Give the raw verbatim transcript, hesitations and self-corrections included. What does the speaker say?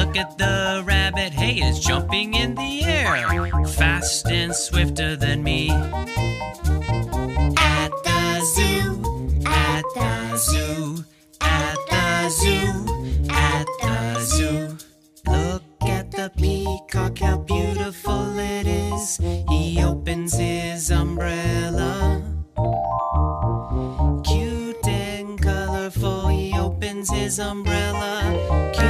Look at the rabbit, hey, it's jumping in the air, fast and swifter than me. At the zoo, at the zoo, at the zoo, at the zoo. Look at the peacock, how beautiful it is. He opens his umbrella. Cute and colorful, he opens his umbrella. Cute